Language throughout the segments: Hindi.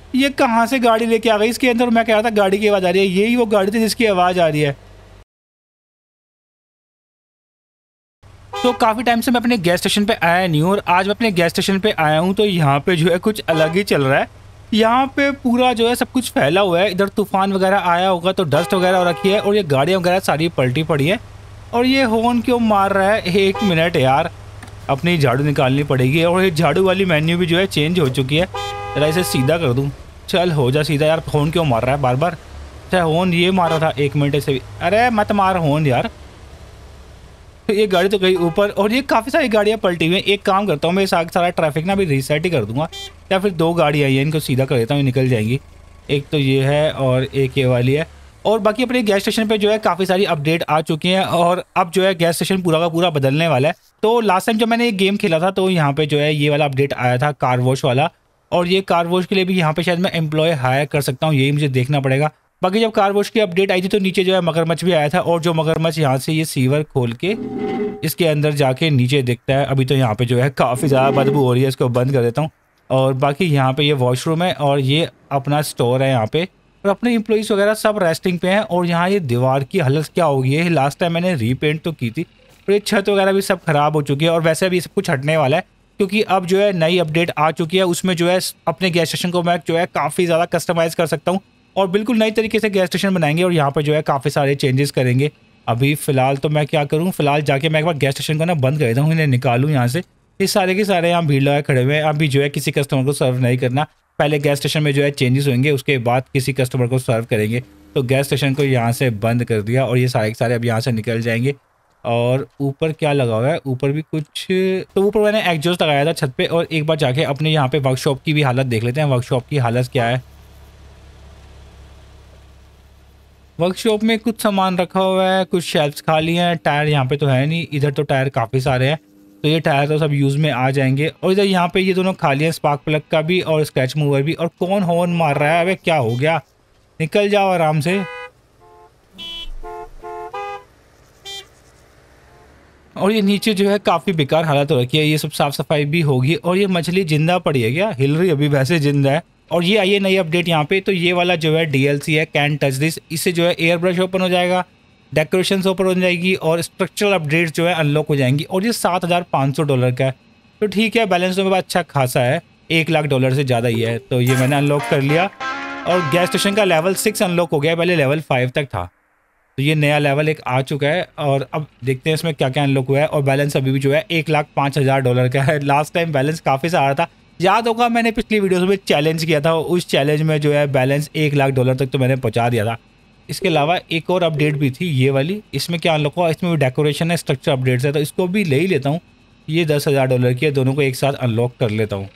ये कहाँ से गाड़ी लेके आ गई इसके अंदर? मैं कह रहा था गाड़ी की आवाज़ आ रही है, यही वो गाड़ी थी जिसकी आवाज़ आ रही है। तो काफ़ी टाइम से मैं अपने गैस स्टेशन पे आया नहीं हूँ और आज मैं अपने गैस स्टेशन पे आया हूँ, तो यहाँ पे जो है कुछ अलग ही चल रहा है। यहाँ पे पूरा जो है सब कुछ फैला हुआ है, इधर तूफान वगैरह आया होगा तो डस्ट वगैरह हो रखी है और ये गाड़ियाँ वगैरह सारी पलटी पड़ी है। और ये हॉर्न क्यों मार रहा है? एक मिनट यार, अपनी झाड़ू निकालनी पड़ेगी। और ये झाड़ू वाली मेन्यू भी जो है चेंज हो चुकी है। जरा इसे सीधा कर दूँ। चल हो जा सीधा यार। हॉर्न क्यों मार रहा है बार बार? अच्छा हॉर्न ये मार रहा था, एक मिनट से भी। अरे मत मार हॉर्न यार। तो ये गाड़ी तो गई ऊपर और ये काफ़ी सारी गाड़ियाँ पलटी हुई हैं। एक काम करता हूँ, मैं सारा ट्रैफिक ना अभी रीसेट ही कर दूंगा, या फिर दो गाड़ियाँ हैं इनको सीधा कर देता हूँ, निकल जाएंगी। एक तो ये है और एक ये वाली है। और बाकी अपने गैस स्टेशन पे जो है काफ़ी सारी अपडेट आ चुकी हैं और अब जो है गैस स्टेशन पूरा का पूरा बदलने वाला है। तो लास्ट टाइम जब मैंने एक गेम खेला था तो यहाँ पे जो है ये वाला अपडेट आया था कार वॉश वाला, और ये कार वॉश के लिए भी यहाँ पे शायद मैं एम्प्लॉय हायर कर सकता हूँ, यही मुझे देखना पड़ेगा। बाकी जब कार वॉश की अपडेट आई थी तो नीचे जो है मगरमच्छ भी आया था, और जो मगरमच्छ यहाँ से ये सीवर खोल के इसके अंदर जाके नीचे दिखता है। अभी तो यहाँ पे जो है काफ़ी ज़्यादा बदबू हो रही है, इसको बंद कर देता हूँ। और बाकी यहाँ पे ये वॉशरूम है और ये अपना स्टोर है यहाँ पे, और अपने एम्प्लॉइज़ वगैरह सब रेस्टिंग पे हैं। और यहाँ ये दीवार की हालत क्या होगी, ये लास्ट टाइम मैंने रीपेंट तो की थी, और ये छत वगैरह भी सब खराब हो चुकी है। और वैसे भी सब कुछ हटने वाला है क्योंकि अब जो है नई अपडेट आ चुकी है, उसमें जो है अपने गैस स्टेशन को मैं जो है काफ़ी ज़्यादा कस्टमाइज़ कर सकता हूँ और बिल्कुल नई तरीके से गैस स्टेशन बनाएंगे और यहाँ पर जो है काफ़ी सारे चेंजेस करेंगे। अभी फ़िलहाल तो मैं क्या करूँ, फ़िलहाल जाके मैं एक बार गैस स्टेशन को ना बंद कर देता हूँ, इन्हें निकालूँ यहाँ से। ये सारे के सारे यहाँ भीड़ लगा खड़े हुए हैं। अभी जो है किसी कस्टमर को सर्व नहीं करना, पहले गैस स्टेशन में जो है चेंजेस होंगे, उसके बाद किसी कस्टमर को सर्व करेंगे। तो गैस स्टेशन को यहाँ से बंद कर दिया और ये सारे के सारे अब यहाँ से निकल जाएंगे। और ऊपर क्या लगा हुआ है? ऊपर भी कुछ, तो ऊपर मैंने एग्जॉस्ट लगाया था छत पे। और एक बार जाके अपने यहाँ पे वर्कशॉप की भी हालत देख लेते हैं, वर्कशॉप की हालत क्या है। वर्कशॉप में कुछ सामान रखा हुआ है, कुछ शेल्फ्स खाली हैं, टायर यहाँ पे तो है नहीं, इधर तो टायर काफ़ी सारे हैं, तो ये टायर तो सब यूज़ में आ जाएंगे। और इधर यहाँ पे ये दोनों खाली हैं, स्पार्क प्लग का भी और स्क्रैच मूवर भी। और कौन हॉर्न मार रहा है? अबे क्या हो गया, निकल जाओ आराम से। और ये नीचे जो है काफ़ी बेकार हालत हो रखी है, ये सब साफ़ सफाई भी होगी। और ये मछली जिंदा पड़ी है क्या? हिल रही अभी, वैसे जिंदा है। और ये आई है नई अपडेट यहाँ पे, तो ये वाला जो है DLC है कैन टच दिस, इससे जो है एयर ब्रश ओपन हो जाएगा, डेकोरेशन ओपन हो जाएगी और स्ट्रक्चरल अपडेट्स जो है अनलॉक हो जाएंगी। और ये $7,500 का है, तो ठीक है, बैलेंस तो मेरे पास अच्छा खासा है, $1,00,000 से ज़्यादा ही है। तो ये मैंने अनलॉक कर लिया और गैस स्टेशन का लेवल 6 अनलॉक हो गया, पहले लेवल 5 तक था। तो ये नया लेवल एक आ चुका है और अब देखते हैं इसमें क्या क्या अनलॉक हुआ है। और बैलेंस अभी भी जो है $1,05,000 का है। लास्ट टाइम बैलेंस काफ़ी सारा था, याद होगा मैंने पिछली वीडियोस में चैलेंज किया था, उस चैलेंज में जो है बैलेंस $1,00,000 तक तो मैंने पहुंचा दिया था। इसके अलावा एक और अपडेट भी थी ये वाली, इसमें क्या अनलॉक हुआ? इसमें भी डेकोरेशन है, स्ट्रक्चर अपडेट्स है, तो इसको भी ले ही लेता हूँ। ये $10,000 की है, दोनों को एक साथ अनलॉक कर लेता हूँ।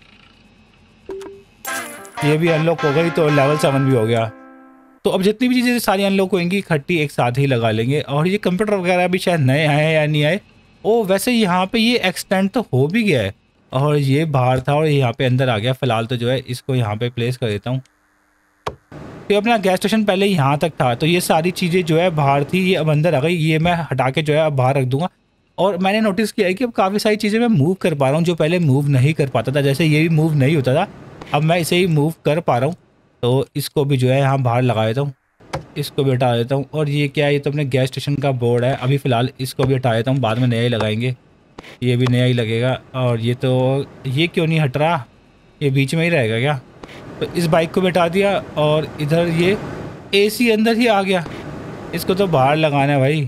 ये भी अनलॉक हो गई तो लेवल 7 भी हो गया। तो अब जितनी भी चीज़ें सारी अनलॉक होंगी इकट्ठी एक साथ ही लगा लेंगे। और ये कंप्यूटर वगैरह भी शायद नए आए या नहीं आए। ओ वैसे यहाँ पे ये एक्सटेंड तो हो भी गया है, और ये बाहर था और यहाँ पे अंदर आ गया। फिलहाल तो जो है इसको यहाँ पे प्लेस कर देता हूँ। तो अपना गैस स्टेशन पहले यहाँ तक था, तो ये सारी चीज़ें जो है बाहर थी, ये अब अंदर आ गई। ये मैं हटा के जो है अब बाहर रख दूंगा। और मैंने नोटिस किया है कि अब काफ़ी सारी चीज़ें मैं मूव कर पा रहा हूँ, जो पहले मूव नहीं कर पाता था। जैसे ये भी मूव नहीं होता था, अब मैं इसे ही मूव कर पा रहा हूँ। तो इसको भी जो है यहाँ बाहर लगा देता हूँ, इसको भी हटा देता हूँ। और ये क्या है? ये तो अपने गैस स्टेशन का बोर्ड है। अभी फ़िलहाल इसको भी हटा देता हूँ, बाद में नया ही लगाएंगे। ये भी नया ही लगेगा। और ये तो ये क्यों नहीं हट रहा? ये बीच में ही रहेगा क्या? तो इस बाइक को भी हटा दिया। और इधर ये AC अंदर ही आ गया, इसको तो बाहर लगाना है भाई।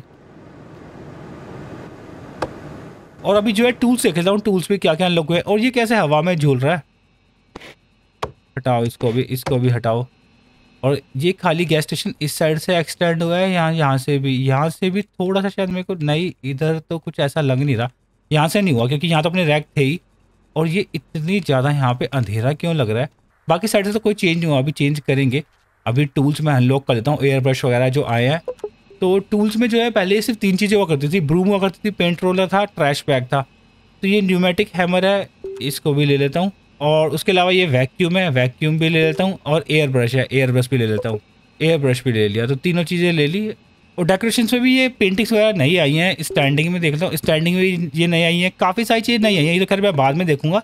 और अभी जो है टूल्स देख लेता हूँ, टूल्स भी क्या क्या अनलॉक हुए। और ये कैसे हवा में झूल रहा है? हटाओ इसको भी हटाओ। और ये खाली गैस स्टेशन इस साइड से एक्सटेंड हुआ है, यहाँ से भी थोड़ा सा शायद मेरे को नहीं, इधर तो कुछ ऐसा लग नहीं रहा। यहाँ से नहीं हुआ क्योंकि यहाँ तो अपने रैक थे ही। और ये इतनी ज़्यादा यहाँ पे अंधेरा क्यों लग रहा है? बाकी साइड से तो कोई चेंज नहीं हुआ, अभी चेंज करेंगे। अभी टूल्स में अनलॉक कर देता हूँ, एयर ब्रश वगैरह जो आए हैं। तो टूल्स में जो है पहले सिर्फ 3 चीज़ें हुआ करती थी, ब्रूम हुआ करती थी, पेंट रोलर था, ट्रैश बैग था। तो ये न्यूमेटिक हैमर है, इसको भी ले लेता हूँ। और उसके अलावा ये वैक्यूम है, वैक्यूम भी ले लेता हूँ। और एयर ब्रश है, एयर ब्रश भी ले लेता हूँ। एयर ब्रश भी ले लिया, तो तीनों चीज़ें ले ली। और डेकोरेशंस में भी ये पेंटिंग्स वगैरह नई आई हैं। स्टैंडिंग में देख लेता हूँ, स्टैंडिंग में ये नई आई हैं, काफ़ी सारी चीज़ें नई आई हैं। ये तो खैर मैं बाद में देखूँगा।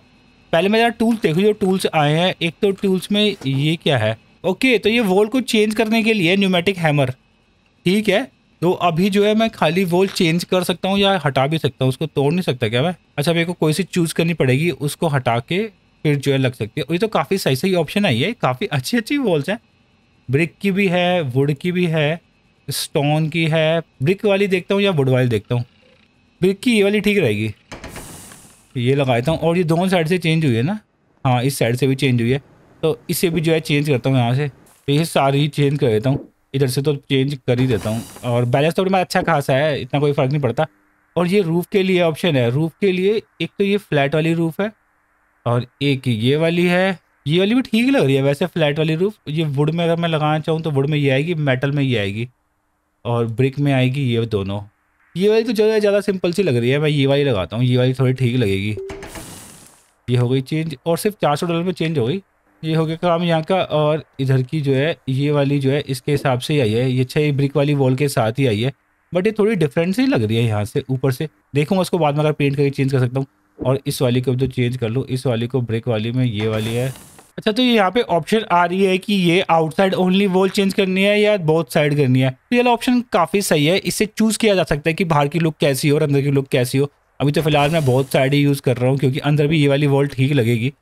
पहले मैं जरा टूल्स देखूँ जो टूल्स आए हैं। एक तो टूल्स में ये क्या है, ओके तो ये वॉल को चेंज करने के लिए न्यूमेटिक हैमर, ठीक है। तो अभी जो है मैं खाली वॉल चेंज कर सकता हूँ या हटा भी सकता हूँ, उसको तोड़ नहीं सकता क्या मैं? अच्छा मेरे को कोई सी चूज़ करनी पड़ेगी, उसको हटा के फिर जो है लग सकती है। और ये तो काफ़ी सही सही ऑप्शन आई है, काफ़ी अच्छी अच्छी वॉल्स हैं। ब्रिक की भी है, वुड की भी है, स्टोन की है। ब्रिक वाली देखता हूँ या वुड वाली देखता हूँ? ब्रिक की ये वाली ठीक रहेगी, ये लगा देता हूँ। और ये दोनों साइड से चेंज हुई है ना? हाँ इस साइड से भी चेंज हुई है, तो इसे भी जो है चेंज करता हूँ यहाँ से। तो ये सारी चेंज कर देता हूँ, इधर से तो चेंज कर ही देता हूँ। और बैलेंस तो मेरा अच्छा खासा है, इतना कोई फ़र्क नहीं पड़ता। और ये रूफ़ के लिए ऑप्शन है, रूफ़ के लिए एक तो ये फ्लैट वाली रूफ़ है और एक ये वाली है। ये वाली भी ठीक लग रही है वैसे, फ्लैट वाली रूफ़। ये वुड में अगर मैं लगाना चाहूँ तो वुड में ये आएगी, मेटल में ये आएगी और ब्रिक में आएगी ये दोनों। ये वाली तो ज़्यादा सिंपल सी लग रही है, मैं ये वाली लगाता हूँ, ये वाली थोड़ी ठीक लगेगी। ये हो गई चेंज और सिर्फ $400 में चेंज हो गई। ये हो गया काम यहाँ का। और इधर की जो है ये वाली जो है इसके हिसाब से ही आई है, ये 6 ब्रिक वाली वॉल के साथ ही आई है। बट ये थोड़ी डिफरेंट सी लग रही है यहाँ से ऊपर से। देखूँगा उसको बाद में अगर पेंट करके चेंज कर सकता हूँ। और इस वाली को भी तो चेंज कर लूँ, इस वाली को ब्रिक वाली में ये वाली है। अच्छा तो यहाँ पे ऑप्शन आ रही है कि ये आउटसाइड ओनली वॉल चेंज करनी है या बोथ साइड करनी है। तो ये वाला ऑप्शन काफ़ी सही है, इससे चूज़ किया जा सकता है कि बाहर की लुक कैसी हो और अंदर की लुक कैसी हो। अभी तो फिलहाल मैं बहुत साइड ही यूज़ कर रहा हूँ क्योंकि अंदर भी ये वाली वॉल ठीक लगेगी।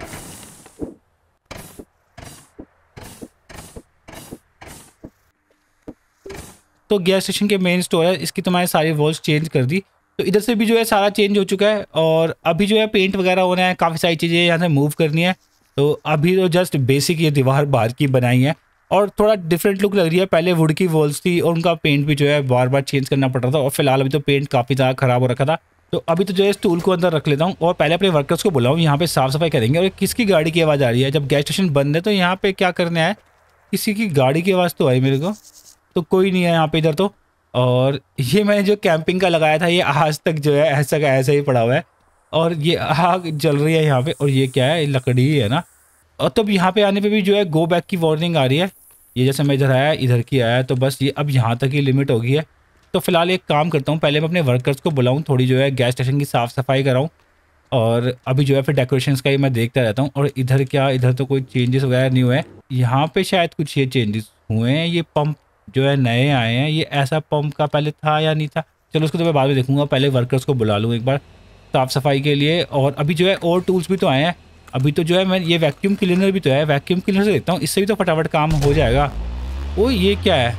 तो गैस स्टेशन के मेन स्टोर है, इसकी तो मैंने सारी वॉल्स चेंज कर दी। तो इधर से भी जो है सारा चेंज हो चुका है और अभी जो है पेंट वगैरह होना है, काफ़ी सारी चीज़ें यहाँ से मूव करनी है। तो अभी तो जस्ट बेसिक ये दीवार बाहर की बनाई है और थोड़ा डिफरेंट लुक लग रही है। पहले वुड की वॉल्स थी और उनका पेंट भी जो है बार बार चेंज करना पड़ रहा था और फिलहाल अभी तो पेंट काफ़ी ज़्यादा ख़राब हो रखा था। तो अभी तो जो है इस टूल को अंदर रख लेता हूँ और पहले अपने वर्कर्स को बुलाऊँ, यहाँ पे साफ़ सफाई करेंगे। और किसकी गाड़ी की आवाज़ आ रही है? जब गैस स्टेशन बंद है तो यहाँ पे क्या करने आए? किसी की गाड़ी की आवाज़ तो आई मेरे को। तो कोई नहीं है यहाँ पे इधर तो। और ये मैंने जो कैंपिंग का लगाया था ये आज तक जो है ऐसा का ऐसा ही पड़ा हुआ है। और ये आग जल रही है यहाँ पे और ये क्या है? लकड़ी है ना। और तब यहाँ पे आने पे भी जो है गो बैक की वार्निंग आ रही है। ये जैसे मैं इधर आया, इधर की आया, तो बस ये अब यहाँ तक ही लिमिट हो गई है। तो फिलहाल एक काम करता हूँ, पहले मैं अपने वर्कर्स को बुलाऊँ, थोड़ी जो है गैस स्टेशन की साफ़ सफाई कराऊँ और अभी जो है फिर डेकोरेशंस का ही मैं देखता रहता हूँ। और इधर क्या, इधर तो कोई चेंजेस वगैरह नहीं हुए हैं। यहाँ पे शायद कुछ ये चेंजेस हुए हैं, ये पंप जो है नए आए हैं। ये ऐसा पंप का पहले था या नहीं था, चलो उसको तो मैं बाद में देखूंगा। पहले वर्कर्स को बुला लूँ एक बार साफ़ सफाई के लिए। और अभी जो है और टूल्स भी तो आए हैं। अभी तो जो है मैं ये वैक्यूम क्लीनर भी तो है, वैक्यूम क्लीनर से देखता हूँ, इससे भी तो फटाफट काम हो जाएगा। ओ ये क्या है?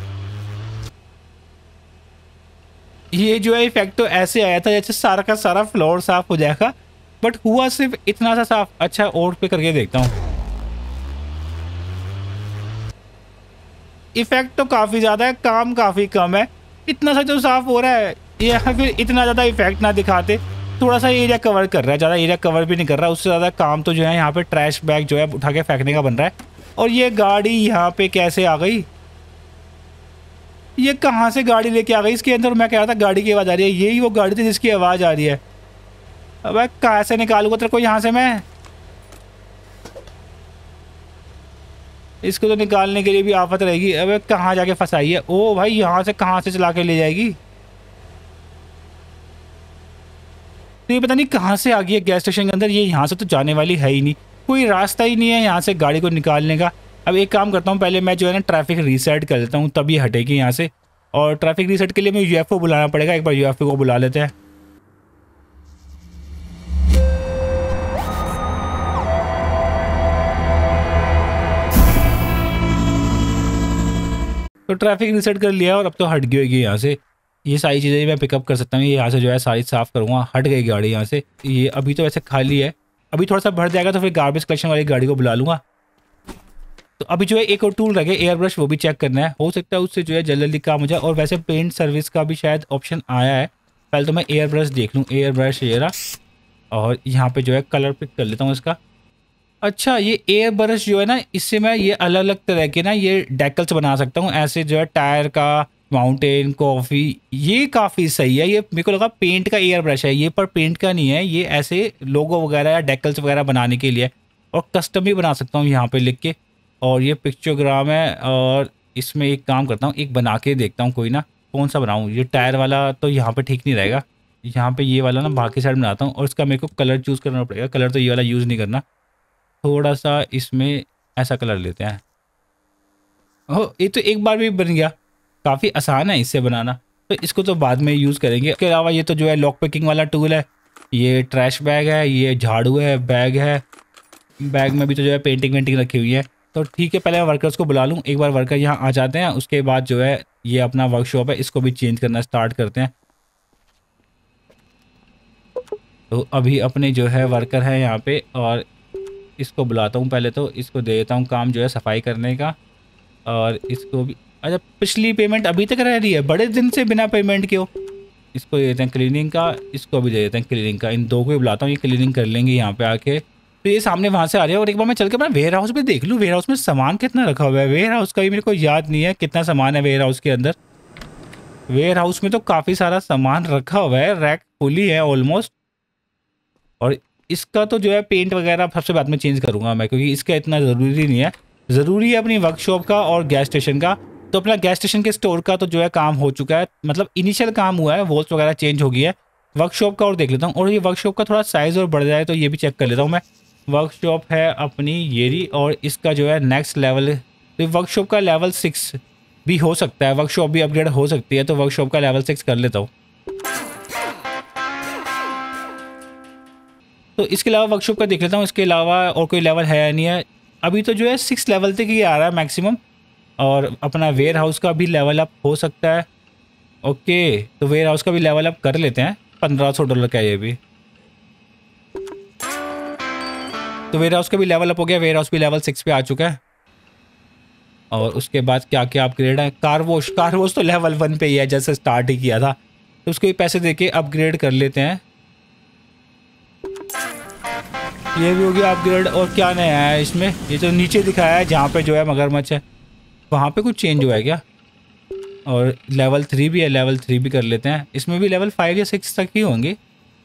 ये जो है इफेक्ट तो ऐसे आया था जैसे सारा का सारा फ्लोर साफ हो जाएगा, बट हुआ सिर्फ इतना सा साफ। अच्छा और पे करके देखता हूँ। इफेक्ट तो काफ़ी ज़्यादा है, काम काफ़ी कम है। इतना सा जो साफ हो रहा है, या फिर इतना ज़्यादा इफेक्ट ना दिखाते, थोड़ा सा एरिया कवर कर रहा है, ज़्यादा एरिया कवर भी नहीं कर रहा। उससे ज़्यादा काम तो जो है यहाँ पे ट्रैश बैग जो है उठा के फेंकने का बन रहा है। और ये गाड़ी यहाँ पे कैसे आ गई? ये कहाँ से गाड़ी लेके आ गई इसके अंदर? मैं कह रहा था गाड़ी की आवाज़ आ रही है, यही वो गाड़ी थी जिसकी आवाज़ आ रही है। अब कहाँ से निकालूंगा तेरे को यहाँ से मैं? इसको तो निकालने के लिए भी आफत रहेगी। अब कहाँ जाके फंसाई है? ओ भाई यहाँ से कहाँ से चला के ले जाएगी? तो ये पता नहीं कहाँ से आ गई है गैस स्टेशन के अंदर। ये यहाँ से तो जाने वाली है ही नहीं, कोई रास्ता ही नहीं है यहाँ से गाड़ी को निकालने का। अब एक काम करता हूँ, पहले मैं जो है ना ट्रैफिक रीसेट कर देता हूँ, तब ये हटेगी यहाँ से। और ट्रैफिक रीसेट के लिए मैं यूएफओ बुलाना पड़ेगा, एक बार यूएफओ को बुला लेते हैं। तो ट्रैफिक रीसेट कर लिया और अब तो हट गई होगी यहाँ से। ये सारी चीज़ें मैं पिकअप कर सकता हूँ, ये यहाँ से जो है सारी साफ़ करूँगा। हट गई गाड़ी यहाँ से। ये अभी तो वैसे खाली है, अभी थोड़ा सा भर जाएगा तो फिर गार्बेज कलेक्शन वाली गाड़ी को बुला लूँगा। तो अभी जो है एक और टूल रखे एयर ब्रश, वो भी चेक करना है, हो सकता है उससे जो है जल्दी जल्दी काम हो जाए। और वैसे पेंट सर्विस का भी शायद ऑप्शन आया है। पहले तो मैं एयर ब्रश देख लूँ, एयर ब्रश ये रहा। और यहाँ पे जो है कलर पिक कर लेता हूँ इसका। अच्छा ये एयर ब्रश जो है ना, इससे मैं ये अलग अलग तरह के ना ये डेकल्स बना सकता हूँ। ऐसे जो है टायर का, माउंटेन, कॉफ़ी, ये काफ़ी सही है। ये मेरे को लगा पेंट का एयर ब्रश है ये, पर पेंट का नहीं है ये। ऐसे लोगो वगैरह या डेकल्स वगैरह बनाने के लिए, और कस्टम भी बना सकता हूँ यहाँ पे लिख के। और ये पिक्चोग्राम है। और इसमें एक काम करता हूँ, एक बना के देखता हूँ कोई ना, कौन सा बनाऊँ? ये टायर वाला तो यहाँ पे ठीक नहीं रहेगा, यहाँ पे ये वाला ना बाकी साइड बनाता हूँ और इसका मेरे को कलर चूज़ करना पड़ेगा। कलर तो ये वाला यूज़ नहीं करना, थोड़ा सा इसमें ऐसा कलर लेते हैं। ओह, ये तो एक बार भी बन गया, काफ़ी आसान है इससे बनाना। तो इसको तो बाद में यूज़ करेंगे। इसके अलावा ये तो जो है लॉक पिकिंग वाला टूल है, ये ट्रैश बैग है, ये झाड़ू है, बैग है। बैग में भी तो जो है पेंटिंग वेंटिंग रखी हुई है। तो ठीक है, पहले मैं वर्कर्स को बुला लूँ। एक बार वर्कर यहाँ आ जाते हैं, उसके बाद जो है ये अपना वर्कशॉप है, इसको भी चेंज करना स्टार्ट करते हैं। तो अभी अपने जो है वर्कर है यहाँ पे, और इसको बुलाता हूँ। पहले तो इसको दे देता हूँ काम जो है सफाई करने का, और इसको भी। अच्छा, पिछली पेमेंट अभी तक रह रही है, बड़े दिन से बिना पेमेंट के हो। इसको दे देते हैं क्लीनिंग का, इसको भी दे देते हैं क्लीनिंग का। इन दो को भी बुलाता हूँ, ये क्लीनिंग कर लेंगे यहाँ पे आके। तो ये सामने वहाँ से आ रहे हैं, और एक बार मैं चल के अपना वेयर हाउस में देख लूँ, वेयर हाउस में सामान कितना रखा हुआ है। वेयर हाउस का भी मेरे को याद नहीं है कितना सामान है वेयर हाउस के अंदर। वेयर हाउस में तो काफ़ी सारा सामान रखा हुआ है, रैक फुली है ऑलमोस्ट। और इसका तो जो है पेंट वगैरह सबसे बाद में चेंज करूँगा मैं, क्योंकि इसका इतना ज़रूरी नहीं है। ज़रूरी है अपनी वर्कशॉप का और गैस स्टेशन का। तो अपना गैस स्टेशन के स्टोर का तो जो है काम हो चुका है, मतलब इनिशियल काम हुआ है, वॉल्स वगैरह चेंज हो गई है। वर्कशॉप का और देख लेता हूँ, और ये वर्कशॉप का थोड़ा साइज़ और बढ़ जाए तो ये भी चेक कर लेता हूँ मैं। वर्कशॉप है अपनी येरी, और इसका जो है नेक्स्ट लेवल, तो वर्कशॉप का लेवल 6 भी हो सकता है, वर्कशॉप भी अपग्रेड हो सकती है। तो वर्कशॉप का लेवल 6 कर लेता हूँ। तो इसके अलावा वर्कशॉप का देख लेता हूँ, इसके अलावा और कोई लेवल है या नहीं है। अभी तो जो है 6 लेवल तक ही आ रहा है मैक्सिमम। और अपना वेयर हाउस का भी लेवल अप हो सकता है। ओके, तो वेयर हाउस का भी लेवल अप कर लेते हैं। $1500 का ये भी। तो वेयर हाउस का भी लेवल अप हो गया, वेयर हाउस भी लेवल 6 पे आ चुका है। और उसके बाद क्या क्या अपग्रेड है? कार वॉश, कार वॉश तो लेवल 1 पे ही है, जैसे स्टार्ट ही किया था। तो उसको भी पैसे देके अपग्रेड कर लेते हैं। ये भी हो गया अपग्रेड। और क्या नया है इसमें? ये तो नीचे दिखाया है जहाँ पे जो है मगरमच्छ है, वहाँ पे कुछ चेंज हुआ है क्या? और लेवल 3 भी है, लेवल 3 भी कर लेते हैं। इसमें भी लेवल 5 या 6 तक ही होंगे।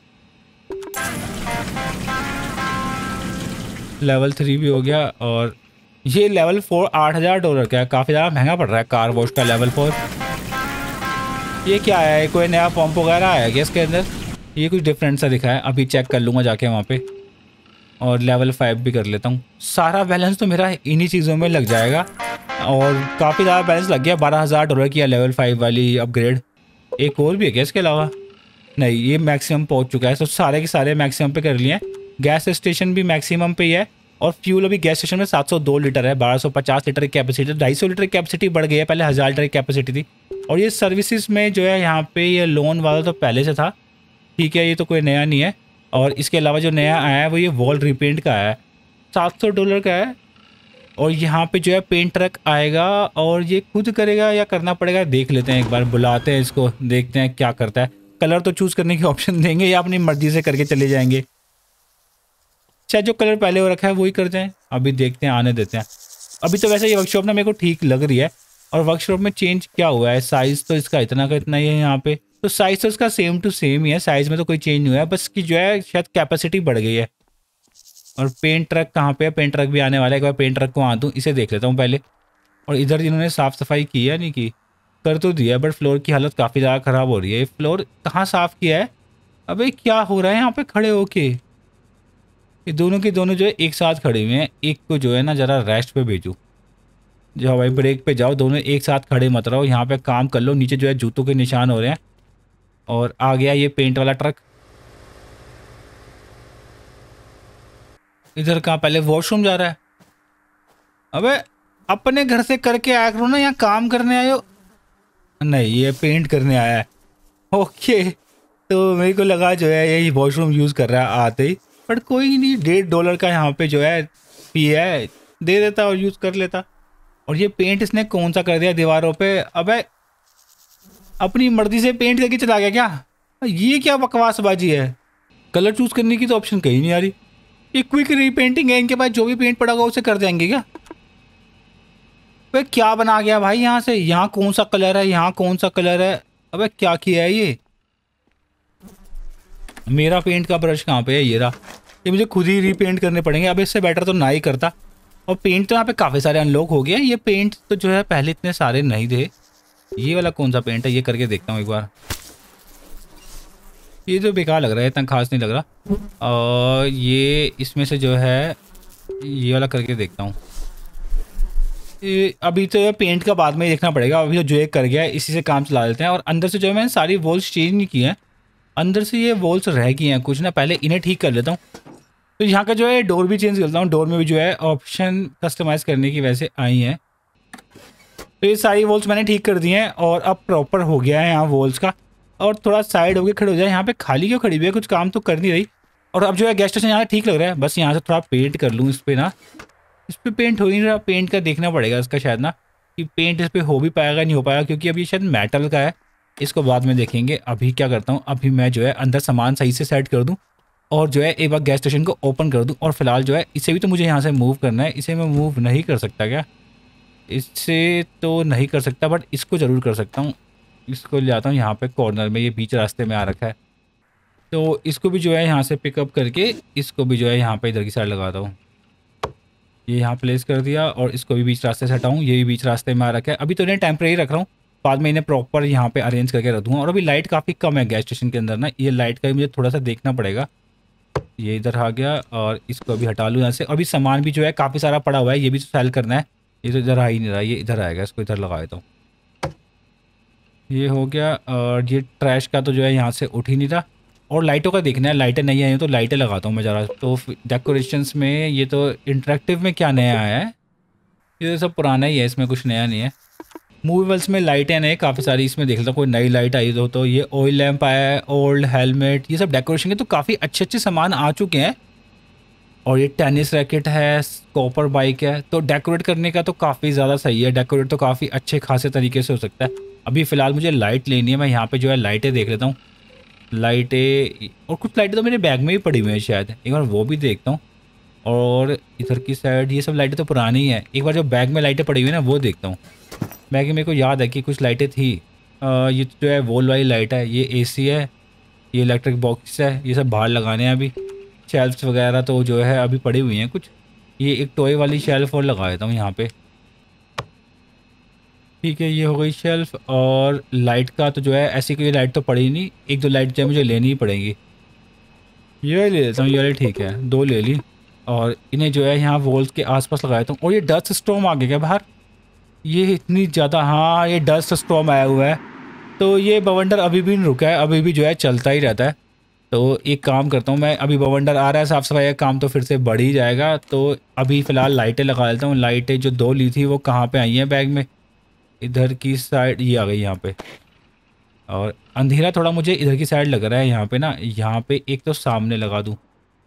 लेवल 3 भी हो गया। और ये लेवल 4 $8000 का है, काफ़ी ज़्यादा महंगा पड़ रहा है कार वॉश का लेवल 4। ये क्या है, कोई नया पंप वगैरह है क्या इसके अंदर? ये कुछ डिफरेंट सा दिखा है, अभी चेक कर लूँगा जाके वहाँ पे। और लेवल 5 भी कर लेता हूँ। सारा बैलेंस तो मेरा इन्हीं चीज़ों में लग जाएगा, और काफ़ी ज़्यादा बैलेंस लग गया। $12000 की है लेवल 5 वाली अपग्रेड। एक और भी है क्या इसके अलावा? नहीं, ये मैक्सिमम पहुँच चुका है। तो सारे के सारे मैक्सिमम पे कर लिए हैं। गैस स्टेशन भी मैक्सिमम पे ही है, और फ्यूल अभी गैस स्टेशन में 702 लीटर है, 1250 लीटर की कैपेसिटी, 250 लीटर की कैपेसिटी बढ़ गई है, पहले 1000 लीटर की कैपेसिटी थी। और ये सर्विसेज में जो है यहाँ पे ये लोन वाला तो पहले से था, ठीक है, ये तो कोई नया नहीं है। और इसके अलावा जो नया आया है वो ये वॉल रिपेंट का है, $700 का है। और यहाँ पे जो है पेंट ट्रक आएगा, और ये खुद करेगा या करना पड़ेगा देख लेते हैं, एक बार बुलाते हैं इसको, देखते हैं क्या करता है। कलर तो चूज़ करने की ऑप्शन देंगे या अपनी मर्जी से करके चले जाएंगे? चाहे जो कलर पहले हो रखा है वही करते हैं, अभी देखते हैं, आने देते हैं। अभी तो वैसे ये वर्कशॉप ना मेरे को ठीक लग रही है। और वर्कशॉप में चेंज क्या हुआ है? साइज़ तो इसका इतना का इतना ही है यहाँ पे, तो साइज़ तो इसका सेम टू सेम ही है, साइज़ में तो कोई चेंज नहीं हुआ है, बस की जो है शायद कैपेसिटी बढ़ गई है। और पेंट ट्रक कहाँ पे है? पेंट ट्रक भी आने वाला है, एक बार पेंट ट्रक को आ दूँ, इसे देख लेता हूँ पहले। और इधर जिन्होंने साफ़ सफाई की है नहीं की, कर तो दिया, बट फ्लोर की हालत काफ़ी ज़्यादा ख़राब हो रही है। ये फ्लोर कहाँ साफ़ किया है? अबे क्या हो रहा है यहाँ पे खड़े होके? ये दोनों के दोनों जो है एक साथ खड़े हुए हैं। एक को जो है ना ज़रा रेस्ट पे भेजूँ। जाओ भाई, ब्रेक पे जाओ, दोनों एक साथ खड़े मत रहो, यहाँ पे काम कर लो। नीचे जो है जूतों के निशान हो रहे हैं। और आ गया ये पेंट वाला ट्रक। इधर कहाँ? पहले वॉशरूम जा रहा है। अबे अपने घर से करके आया करो ना, यहाँ काम करने आए हो? नहीं, ये पेंट करने आया है। ओके, तो मेरे को लगा जो है यही वॉशरूम यूज़ कर रहा है आते ही। बट कोई नहीं, $1.5 का यहाँ पे जो है फी है, दे देता और यूज़ कर लेता। और ये पेंट इसने कौन सा कर दिया दीवारों पे? अबे अपनी मर्जी से पेंट करके चला गया क्या? ये क्या बकवासबाजी है? कलर चूज़ करने की तो ऑप्शन कहीं नहीं आ रही। ये क्विक रीपेंटिंग है, इनके पास जो भी पेंट पड़ा होगा उसे कर देंगे क्या? अबे क्या बना गया भाई यहाँ से? यहाँ कौन सा कलर है, यहाँ कौन सा कलर है? अबे क्या किया है ये? मेरा पेंट का ब्रश कहाँ पे है? ये रहा। ये मुझे खुद ही रीपेंट करने पड़ेंगे। अब इससे बेटर तो ना ही करता। और पेंट तो यहाँ पे काफ़ी सारे अनलॉक हो गए। ये पेंट तो जो है पहले इतने सारे नहीं थे। ये वाला कौन सा पेंट है? ये करके देखता हूँ एक बार। ये तो बेकार लग रहा है, इतना खास नहीं लग रहा। और ये इसमें से जो है ये वाला करके देखता हूँ। अभी तो ये पेंट का बाद में ही देखना पड़ेगा, अभी तो जो एक कर गया है इसी से काम चला लेते हैं। और अंदर से जो है मैंने सारी वॉल्स चेंज नहीं की हैं, अंदर से ये वॉल्स रह गई हैं कुछ ना, पहले इन्हें ठीक कर लेता हूँ। तो यहाँ का जो है डोर भी चेंज करता हूँ, डोर में भी जो है ऑप्शन कस्टमाइज़ करने की वैसे आई हैं। तो ये सारी वॉल्स मैंने ठीक कर दी हैं और अब प्रॉपर हो गया है यहाँ वॉल्स का। और थोड़ा साइड होके खड़े हो जाए, यहाँ पे खाली क्यों खड़ी हुई है, कुछ काम तो कर नहीं रही। और अब जो है गैस स्टेशन यहाँ ठीक लग रहा है, बस यहाँ से थोड़ा पेंट कर लूँ इस पर ना। इस पर पेंट हो नहीं रहा, पेंट का देखना पड़ेगा इसका शायद ना, कि पेंट इस पर हो भी पाएगा नहीं हो पाएगा, क्योंकि अभी शायद मेटल का है। इसको बाद में देखेंगे। अभी क्या करता हूँ, अभी मैं जो है अंदर सामान सही से सेट कर दूँ और जो है एक बार गैस स्टेशन को ओपन कर दूँ। और फिलहाल जो है इसे भी तो मुझे यहाँ से मूव करना है, इसे मैं मूव नहीं कर सकता क्या? इससे तो नहीं कर सकता, बट इसको ज़रूर कर सकता हूँ। इसको ले आता हूँ यहाँ पे कॉर्नर में, ये बीच रास्ते में आ रखा है, तो इसको भी जो है यहाँ से पिकअप करके इसको भी जो है यहाँ पे इधर की साइड लगाता हूँ। ये यहाँ प्लेस कर दिया और इसको भी बीच रास्ते से हटाऊँ, ये भी बीच रास्ते में आ रखा है। अभी तो इन्हें टेम्परेरी रख रहा हूँ, बाद में इन्हें प्रॉपर यहाँ पे अरेंज करके रख दूँगा। और अभी लाइट काफ़ी कम है गैस स्टेशन के अंदर ना, ये लाइट का भी मुझे थोड़ा सा देखना पड़ेगा। ये इधर आ गया और इसको अभी हटा लूँ यहाँ से। अभी सामान भी जो है काफ़ी सारा पड़ा हुआ है, ये भी तो सेल करना है। ये तो इधर आ ही नहीं रहा, ये इधर आएगा, इसको इधर लगा देता हूँ। ये हो गया। और ये ट्रैश का तो जो है यहाँ से उठ ही नहीं रहा। और लाइटों का देखना है, लाइटें नहीं आई हैं तो लाइटें लगाता हूँ मैं ज़रा। तो डेकोरेशंस में ये तो इंटरेक्टिव में क्या नया आया है, ये तो सब पुराना ही है, इसमें कुछ नया नहीं है। मूवेबल्स में लाइटें नए काफ़ी सारी, इसमें देख लेता हूँ कोई नई लाइट आई तो ये ऑयल लैंप आया है, ओल्ड हेलमेट, ये सब डेकोरेशन के तो काफ़ी अच्छे अच्छे सामान आ चुके हैं। और ये टेनिस रैकेट है, कॉपर बाइक है, तो डेकोरेट करने का तो काफ़ी ज़्यादा सही है। डेकोरेट तो काफ़ी अच्छे खासे तरीके से हो सकता है। अभी फ़िलहाल मुझे लाइट लेनी है, मैं यहाँ पे जो है लाइटें देख लेता हूँ। लाइटें और कुछ लाइटें तो मेरे बैग में भी पड़ी हुई हैं शायद, एक बार वो भी देखता हूँ। और इधर की साइड ये सब लाइटें तो पुरानी ही हैं, एक बार जो बैग में लाइटें पड़ी हुई हैं ना वो देखता हूँ। बैग में मेरे को याद है कि कुछ लाइटें थी। ये जो है वॉल वाली लाइट है, ये एसी है, ये इलेक्ट्रिक बॉक्स है, ये सब बाहर लगाने हैं। अभी शेल्फ्स वगैरह तो जो है अभी पड़ी हुई हैं कुछ। ये एक टॉय वाली शेल्फ और लगा देता हूँ यहाँ पे। ठीक है, ये हो गई शेल्फ। और लाइट का तो जो है ऐसी कोई लाइट तो पड़ी नहीं, एक दो लाइट जो है मुझे लेनी ही पड़ेगी। ये ले लेता हूँ, ये वाली ठीक है, दो ले ली। और इन्हें जो है यहाँ वॉल्स के आसपास लगा देता हूँ। और ये डस्ट स्टॉर्म आ गया क्या बाहर, ये इतनी ज़्यादा, हाँ ये डस्ट स्टॉर्म आया हुआ है। तो ये बवंडर अभी भी नहीं रुका है, अभी भी जो है चलता ही रहता है। तो एक काम करता हूँ मैं, अभी बवंडर आ रहा है, साफ़ सफाई का काम तो फिर से बढ़ ही जाएगा। तो अभी फ़िलहाल लाइटें लगा लेता हूँ। लाइटें जो दो ली थी वो कहाँ पे आई हैं बैग में, इधर की साइड ये आ गई यहाँ पे। और अंधेरा थोड़ा मुझे इधर की साइड लग रहा है यहाँ पे ना, यहाँ पे एक तो सामने लगा दूँ,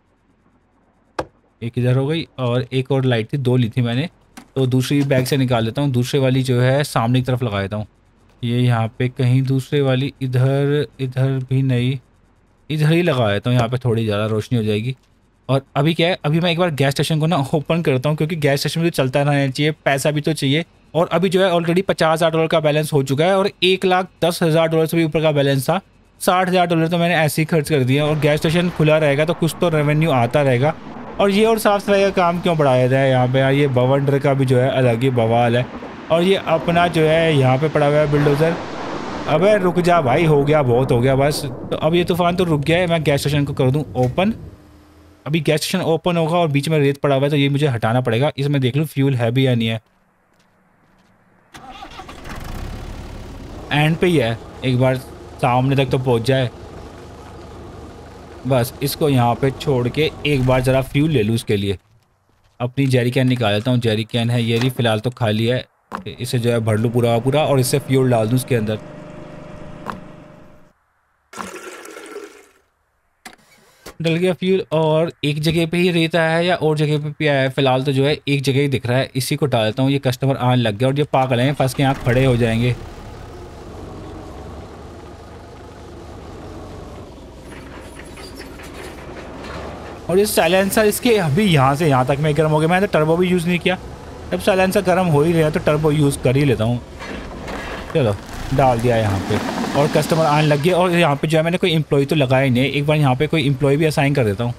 एक इधर हो गई। और एक और लाइट थी, दो ली थी मैंने, तो दूसरी बैग से निकाल लेता हूँ, दूसरे वाली जो है सामने की तरफ लगा देता हूँ। ये यहाँ पे कहीं दूसरे वाली, इधर इधर भी नहीं, इधर ही लगा देता हूँ, यहाँ पे थोड़ी ज़्यादा रोशनी हो जाएगी। और अभी क्या है, अभी मैं एक बार गैस स्टेशन को ना ओपन करता हूँ, क्योंकि गैस स्टेशन में तो चलता रहना चाहिए, पैसा भी तो चाहिए। और अभी जो है ऑलरेडी $50,000 का बैलेंस हो चुका है और $1,10,000 से भी ऊपर का बैलेंस था। $60,000 तो मैंने ऐसे ही खर्च कर दिया। और गैस स्टेशन खुला रहेगा तो कुछ तो रेवेन्यू आता रहेगा। और ये और साफ़ सफाई का काम क्यों बढ़ाया जाए यहाँ पे यार, ये बवंडर का भी जो है अलग ही बवाल है। और ये अपना जो है यहाँ पे पड़ा हुआ है बिल्डोज़र। अबे रुक जा भाई, हो गया, बहुत हो गया बस। तो अब ये तूफान तो रुक गया है, मैं गैस स्टेशन को कर दूँ ओपन। अभी गैस स्टेशन ओपन होगा और बीच में रेत पड़ा हुआ है, तो ये मुझे हटाना पड़ेगा। इसमें देख लूँ फ्यूल है भी या नहीं है। एंड पे ही है, एक बार सामने तक तो पहुँच जाए बस। इसको यहाँ पे छोड़ के एक बार ज़रा फ्यूल ले लूँ उसके लिए। अपनी जेरी कैन निकाल लेता हूँ, जेरी कैन है ये रही, फ़िलहाल तो खाली है। इसे जो है भर लूँ पूरा पूरा और इससे फ्यूल डाल दूँ उसके अंदर। डल गया फ्यूल। और एक जगह पे ही रहता है या और जगह पे भी आया है, फ़िलहाल तो जो है एक जगह ही दिख रहा है, इसी को डाल देता हूँ। ये कस्टमर आने लग गया और ये पागल हैं, फंस के यहाँ खड़े हो जाएंगे। और ये साइलेंसर इसके अभी यहाँ से यहाँ तक में गर्म हो गया। मैंने तो टर्बो भी यूज़ नहीं किया, जब साइलेंसर गर्म हो ही रहा है तो टर्बो यूज़ कर ही लेता हूँ। चलो डाल दिया यहाँ पे और कस्टमर आने लग गए। और यहाँ पे जो है मैंने कोई एम्प्लॉय तो लगाया ही नहीं, एक बार यहाँ पे कोई एम्प्लॉय भी असाइन कर देता हूँ।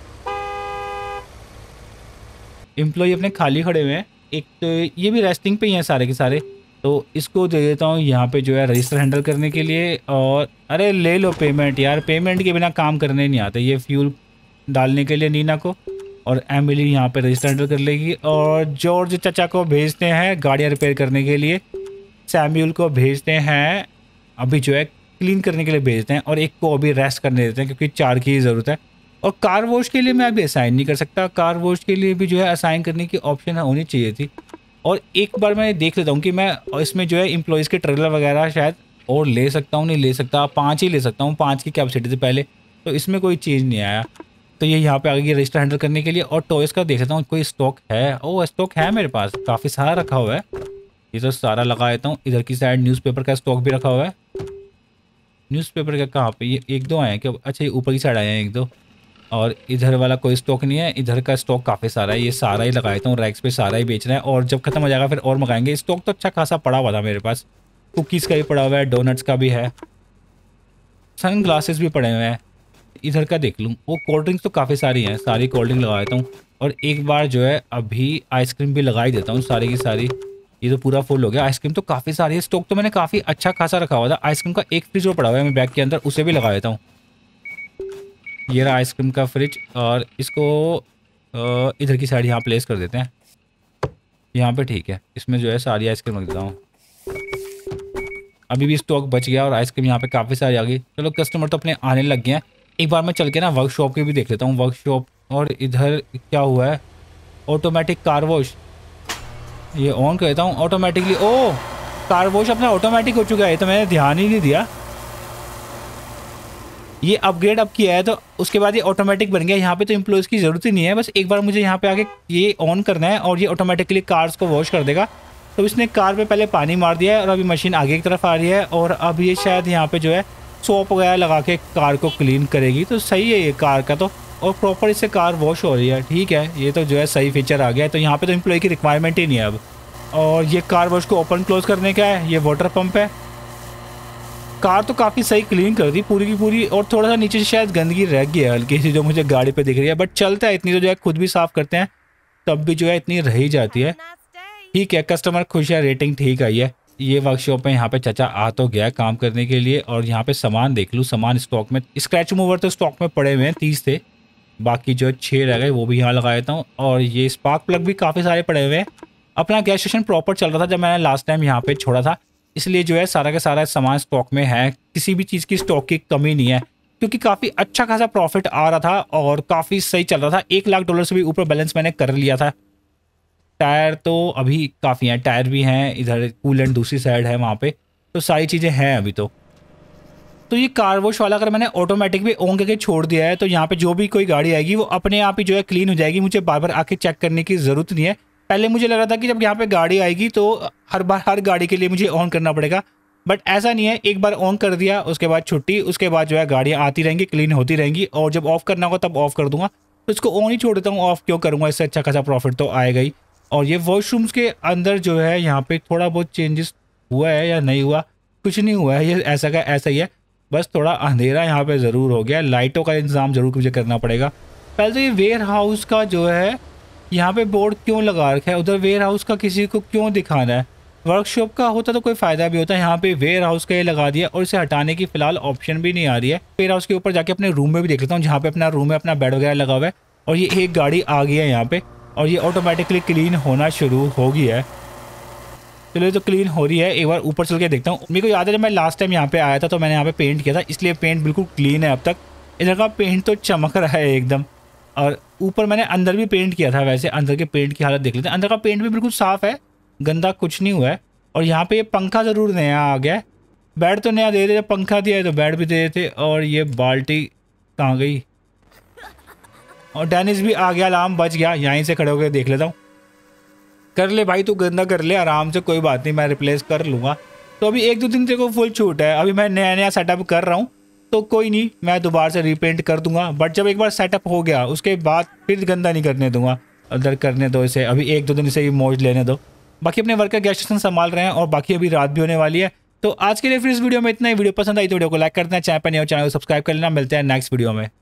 एम्प्लॉय अपने खाली खड़े हुए हैं, एक तो ये भी रेस्टिंग पे ही हैं सारे के सारे। तो इसको दे देता हूँ यहाँ पे जो है रजिस्टर हैंडल करने के लिए। और अरे ले लो पेमेंट यार, पेमेंट के बिना काम करने नहीं आते। ये फ्यूल डालने के लिए नीना को, और एमिली यहाँ पे रजिस्टर हैंडल कर लेगी। और जॉर्ज चाचा को भेजते हैं गाड़ियाँ रिपेयर करने के लिए। सैम्यूल को भेजते हैं अभी जो है क्लीन करने के लिए भेजते हैं, और एक को अभी रेस्ट करने देते हैं क्योंकि 4 की ज़रूरत है। और कार वॉश के लिए मैं अभी असाइन नहीं कर सकता, कार वॉश के लिए भी जो है असाइन करने की ऑप्शन होनी चाहिए थी। और एक बार मैं देख लेता हूँ कि मैं इसमें जो है एम्प्लॉयज़ के ट्रेलर वगैरह शायद और ले सकता हूँ, नहीं ले सकता, 5 ही ले सकता हूँ, 5 की कैपेसिटी थी पहले, तो इसमें कोई चीज़ नहीं आया। तो ये यहाँ पे आ गई रजिस्टर हैंडल करने के लिए। और टॉयज़ का देख लेता हूँ कोई स्टॉक है। ओ स्टॉक है मेरे पास, काफ़ी सारा रखा हुआ है। ये तो सारा लगा देता हूँ। इधर की साइड न्यूज़पेपर का स्टॉक भी रखा हुआ है। न्यूज़पेपर का कहाँ पे, ये 1-2 आए हैं क्या? अच्छा, ये ऊपर की साइड आए हैं 1-2। और इधर वाला कोई स्टॉक नहीं है। इधर का स्टॉक काफ़ी सारा है, ये सारा ही लगा देता हूँ रैक्स पे, सारा ही बेचना है। और जब खत्म हो जाएगा फिर और मंगाएंगे। स्टॉक तो अच्छा खासा पड़ा हुआ था मेरे पास, कुकीज़ का भी पड़ा हुआ है, डोनट्स का भी है, सन ग्लासेस भी पड़े हुए हैं। इधर का देख लूँ, वो कोल्ड ड्रिंक्स तो काफ़ी सारी हैं, सारी कोल्ड ड्रिंक लगा देता हूँ। और एक बार जो है अभी आइसक्रीम भी लगा ही देता हूँ सारी की सारी। ये तो पूरा फुल हो गया। आइसक्रीम तो काफ़ी सारी है, स्टॉक तो मैंने काफ़ी अच्छा खासा रखा हुआ था। आइसक्रीम का एक फ्रिज जो पड़ा हुआ है मेरे बैग के अंदर, उसे भी लगा देता हूँ। ये रहा आइसक्रीम का फ्रिज। और इसको इधर की साइड यहाँ प्लेस कर देते हैं, यहाँ पे ठीक है। इसमें जो है सारी आइसक्रीम रख देता हूँ। अभी भी स्टॉक बच गया और आइसक्रीम यहाँ पे काफ़ी सारी आ गई। चलो कस्टमर तो अपने आने लग गए हैं। एक बार मैं चल के ना वर्कशॉप की भी देख लेता हूँ, वर्कशॉप। और इधर क्या हुआ है, ऑटोमेटिक कार वॉश, ये ऑन कर देता हूँ ऑटोमेटिकली। ओ कार वॉश अपना ऑटोमेटिक हो चुका है, तो मैंने ध्यान ही नहीं दिया। ये अपग्रेड अब किया है तो उसके बाद ये ऑटोमेटिक बन गया। यहाँ पे तो एम्प्लॉयज़ की ज़रूरत ही नहीं है, बस एक बार मुझे यहाँ पे आके ये ऑन करना है और ये ऑटोमेटिकली कार्स को वॉश कर देगा। तो इसने कार पे पहले पानी मार दिया है और अभी मशीन आगे की तरफ आ रही है। और अब ये शायद यहाँ पे जो है सोप वगैरह लगा के कार को क्लीन करेगी। तो सही है ये कार का तो, और प्रॉपर इससे कार वॉश हो रही है। ठीक है, ये तो जो है सही फीचर आ गया है। तो यहाँ पर तो एम्प्लॉय की रिक्वायरमेंट ही नहीं है अब। और ये कार वॉश को ओपन क्लोज करने का है, ये वाटर पंप है। कार तो काफ़ी सही क्लीन कर दी पूरी की पूरी। और थोड़ा सा नीचे से शायद गंदगी रह गई है हल्की सी, जो मुझे गाड़ी पे दिख रही है, बट चलता है। इतनी तो जो है खुद भी साफ़ करते हैं तब भी जो है इतनी रह ही जाती है। ठीक है, कस्टमर खुश है, रेटिंग ठीक आई है। ये वर्कशॉप में यहाँ पे चाचा आ तो गया है काम करने के लिए। और यहाँ पे सामान देख लूँ, सामान स्टॉक में, स्क्रैच मूवर तो स्टॉक में पड़े हुए हैं 30 थे, बाकी जो 6 रह गए वो भी यहाँ लगा देता हूँ। और ये स्पार्क प्लग भी काफ़ी सारे पड़े हुए हैं। अपना गैस स्टेशन प्रॉपर चल रहा था जब मैंने लास्ट टाइम यहाँ पे छोड़ा था, इसलिए जो है सारा का सारा सामान स्टॉक में है। किसी भी चीज़ की स्टॉक की कमी नहीं है, क्योंकि काफ़ी अच्छा खासा प्रॉफिट आ रहा था और काफ़ी सही चल रहा था। $1,00,000 से भी ऊपर बैलेंस मैंने कर लिया था। टायर तो अभी काफ़ी हैं, टायर भी हैं, इधर कूलेंट दूसरी साइड है वहाँ पे, तो सारी चीज़ें हैं अभी तो ये कार वॉश वाला अगर मैंने ऑटोमेटिक भी ऑन करके छोड़ दिया है तो यहाँ पे जो भी कोई गाड़ी आएगी वो अपने आप ही जो है क्लीन हो जाएगी। मुझे बार बार आके चेक करने की ज़रूरत नहीं है। पहले मुझे लग रहा था कि जब यहाँ पे गाड़ी आएगी तो हर बार हर गाड़ी के लिए मुझे ऑन करना पड़ेगा, बट ऐसा नहीं है। एक बार ऑन कर दिया उसके बाद छुट्टी, उसके बाद जो है गाड़ियाँ आती रहेंगी, क्लीन होती रहेंगी। और जब ऑफ़ करना होगा तब ऑफ़ कर दूंगा। तो इसको ऑन ही छोड़ देता हूँ, ऑफ़ क्यों करूँगा, इससे अच्छा खासा प्रॉफिट तो आएगा ही। और ये वॉशरूम्स के अंदर जो है यहाँ पे थोड़ा बहुत चेंजेस हुआ है या नहीं हुआ, कुछ नहीं हुआ है, ये ऐसा का ऐसा ही है। बस थोड़ा अंधेरा यहाँ पे ज़रूर हो गया, लाइटों का इंतज़ाम ज़रूर मुझे करना पड़ेगा। पहले तो ये वेयर हाउस का जो है यहाँ पे बोर्ड क्यों लगा रखा है, उधर वेयर हाउस का किसी को क्यों दिखाना है। वर्कशॉप का होता तो कोई फ़ायदा भी होता है। यहाँ पे वेयर हाउस का ये लगा दिया और इसे हटाने की फ़िलहाल ऑप्शन भी नहीं आ रही है। वेयर हाउस के ऊपर जाके अपने रूम में भी देख लेता हूँ, जहाँ पे अपना रूम है, अपना बेड वगैरह लगा हुआ है। और ये एक गाड़ी आ गई है यहाँ पे और ये ऑटोमेटिकली क्लीन होना शुरू हो गई है। चलो ये तो क्लीन हो रही है, एक बार ऊपर चल के देखता हूँ। मेरे को याद है जब मैं लास्ट टाइम यहाँ पे आया था तो मैंने यहाँ पे पेंट किया था, इसलिए पेंट बिल्कुल क्लीन है अब तक। इधर का पेंट तो चमक रहा है एकदम। और ऊपर मैंने अंदर भी पेंट किया था, वैसे अंदर के पेंट की हालत देख लेते हैं। अंदर का पेंट भी बिल्कुल साफ़ है, गंदा कुछ नहीं हुआ है। और यहाँ पे ये पंखा ज़रूर नया आ गया है। बेड तो नया दे देते, पंखा दिया है तो बेड भी दे देते। और ये बाल्टी कहाँ गई, और डेनिस भी आ गया, अलार्म बच गया। यहीं से खड़े होकर देख लेता हूँ। कर ले भाई, तू गंदा कर ले आराम से, कोई बात नहीं, मैं रिप्लेस कर लूँगा। तो अभी 1-2 दिन तेरे को फुल छूट है। अभी मैं नया नया सेटअप कर रहा हूँ तो कोई नहीं, मैं दोबारा से रीपेंट कर दूंगा। बट जब एक बार सेटअप हो गया उसके बाद फिर गंदा नहीं करने दूंगा। उधर करने दो इसे, अभी 1-2 दिन इसे ही मौज लेने दो। बाकी अपने वर्कर गैस स्टेशन संभाल रहे हैं और बाकी अभी रात भी होने वाली है। तो आज के लिए फिर इस वीडियो में इतना ही। वीडियो पसंद आई तो वीडियो को लाइक कर देना, चैनल पर नहीं हो चैनल को सब्सक्राइब कर लेना। मिलते हैं नेक्स्ट वीडियो में।